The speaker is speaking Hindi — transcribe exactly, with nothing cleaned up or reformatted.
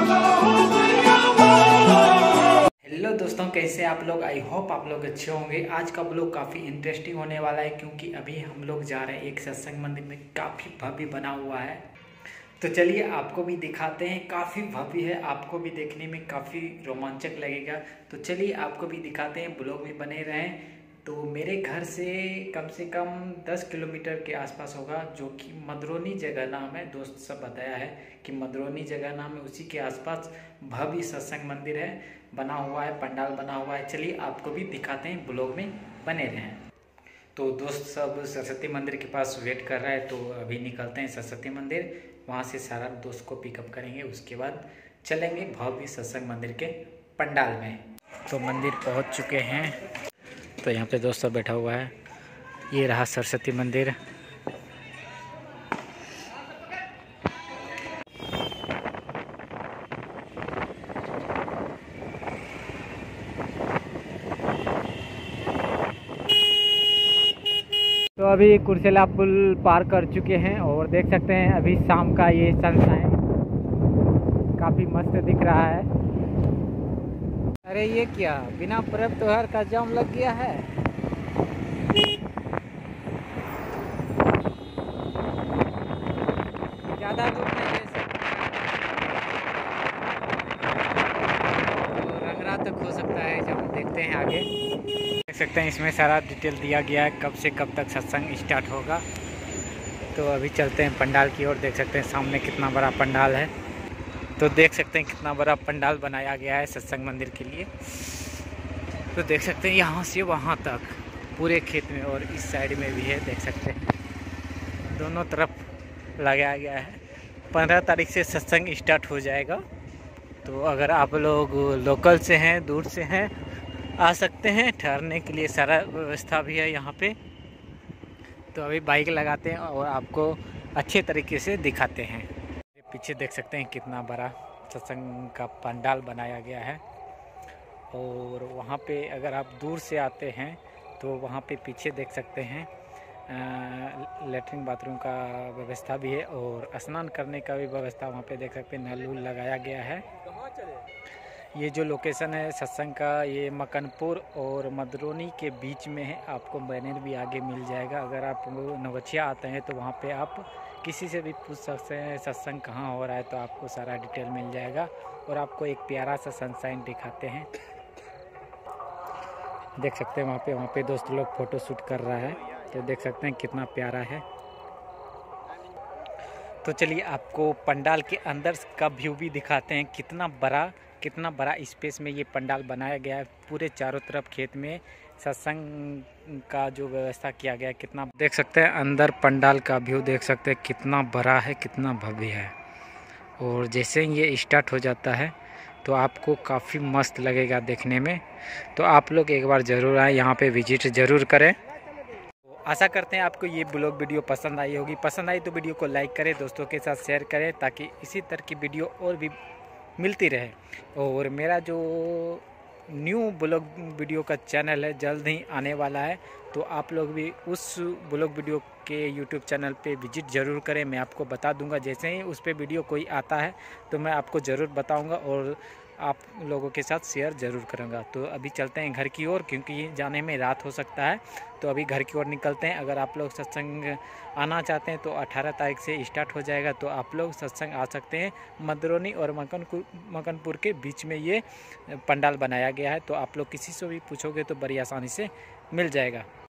हेलो दोस्तों, कैसे आप लोग? आई होप आप लोग अच्छे होंगे। आज का ब्लॉग काफ़ी इंटरेस्टिंग होने वाला है क्योंकि अभी हम लोग जा रहे हैं एक सत्संग मंदिर में, काफ़ी भव्य बना हुआ है। तो चलिए आपको भी दिखाते हैं। काफ़ी भव्य है, आपको भी देखने में काफ़ी रोमांचक लगेगा। तो चलिए आपको भी दिखाते हैं, ब्लॉग में बने रहें। तो मेरे घर से कम से कम दस किलोमीटर के आसपास होगा, जो कि मदरोनी जगह नाम है। दोस्त सब बताया है कि मदरोनी जगह नाम है, उसी के आसपास भव्य सत्संग मंदिर है, बना हुआ है, पंडाल बना हुआ है। चलिए आपको भी दिखाते हैं, ब्लॉग में बने रहें। तो दोस्त सब सरस्वती मंदिर के पास वेट कर रहा है, तो अभी निकलते हैं सरस्वती मंदिर। वहाँ से सारा दोस्त को पिकअप करेंगे, उसके बाद चलेंगे भव्य सत्संग मंदिर के पंडाल में। तो मंदिर पहुँच चुके हैं। तो यहाँ पे दोस्त सब बैठा हुआ है। ये रहा सरस्वती मंदिर। तो अभी कुर्सेला पुल पार कर चुके हैं और देख सकते हैं अभी शाम का ये सनशाइन काफ़ी मस्त दिख रहा है। अरे ये क्या, बिना पर्व त्योहार का जाम लग गया है। ज़्यादा दूर नहीं है, तो रंगरा तक हो सकता है, जब देखते हैं आगे। देख सकते हैं इसमें सारा डिटेल दिया गया है, कब से कब तक सत्संग स्टार्ट होगा। तो अभी चलते हैं पंडाल की ओर। देख सकते हैं सामने कितना बड़ा पंडाल है। तो देख सकते हैं कितना बड़ा पंडाल बनाया गया है सत्संग मंदिर के लिए। तो देख सकते हैं यहाँ से वहाँ तक पूरे खेत में, और इस साइड में भी है, देख सकते हैं दोनों तरफ लगाया गया है। पंद्रह तारीख से सत्संग स्टार्ट हो जाएगा। तो अगर आप लोग लोकल से हैं, दूर से हैं, आ सकते हैं। ठहरने के लिए सारा व्यवस्था भी है यहाँ पे। तो अभी बाइक लगाते हैं और आपको अच्छे तरीके से दिखाते हैं। पीछे देख सकते हैं कितना बड़ा सत्संग का पंडाल बनाया गया है। और वहाँ पे अगर आप दूर से आते हैं तो वहाँ पे पीछे देख सकते हैं लेटरिन बाथरूम का व्यवस्था भी है, और स्नान करने का भी व्यवस्था वहाँ पे देख सकते हैं, नल उल लगाया गया है। ये जो लोकेशन है सत्संग का, ये मकनपुर और मदरोनी के बीच में है। आपको बैनर भी आगे मिल जाएगा। अगर आप नवछिया आते हैं तो वहाँ पे आप किसी से भी पूछ सकते हैं सत्संग कहाँ हो रहा है, तो आपको सारा डिटेल मिल जाएगा। और आपको एक प्यारा सा सनशाइन दिखाते हैं। देख सकते हैं वहाँ पे वहाँ पे दोस्त लोग फ़ोटो शूट कर रहा है। तो देख सकते हैं कितना प्यारा है। तो चलिए आपको पंडाल के अंदर का व्यू भी दिखाते हैं। कितना बड़ा कितना बड़ा स्पेस में ये पंडाल बनाया गया है। पूरे चारों तरफ खेत में सत्संग का जो व्यवस्था किया गया है, कितना देख सकते हैं अंदर पंडाल का व्यू देख सकते हैं, कितना बड़ा है, कितना भव्य है। और जैसे ही ये स्टार्ट हो जाता है तो आपको काफ़ी मस्त लगेगा देखने में। तो आप लोग एक बार ज़रूर आए, यहाँ पे विजिट ज़रूर करें। तो आशा करते हैं आपको ये ब्लॉग वीडियो पसंद आई होगी। पसंद आई तो वीडियो को लाइक करें, दोस्तों के साथ शेयर करें, ताकि इसी तरह की वीडियो और भी मिलती रहे। और मेरा जो न्यू ब्लॉग वीडियो का चैनल है जल्द ही आने वाला है, तो आप लोग भी उस ब्लॉग वीडियो के यूट्यूब चैनल पे विजिट ज़रूर करें। मैं आपको बता दूंगा, जैसे ही उस पर वीडियो कोई आता है तो मैं आपको ज़रूर बताऊंगा और आप लोगों के साथ शेयर ज़रूर करूंगा। तो अभी चलते हैं घर की ओर, क्योंकि जाने में रात हो सकता है। तो अभी घर की ओर निकलते हैं। अगर आप लोग सत्संग आना चाहते हैं तो अठारह तारीख से स्टार्ट हो जाएगा, तो आप लोग सत्संग आ सकते हैं। मदरोनी और मकनपुर मकनपुर के बीच में ये पंडाल बनाया गया है। तो आप लोग किसी से भी पूछोगे तो बड़ी आसानी से मिल जाएगा।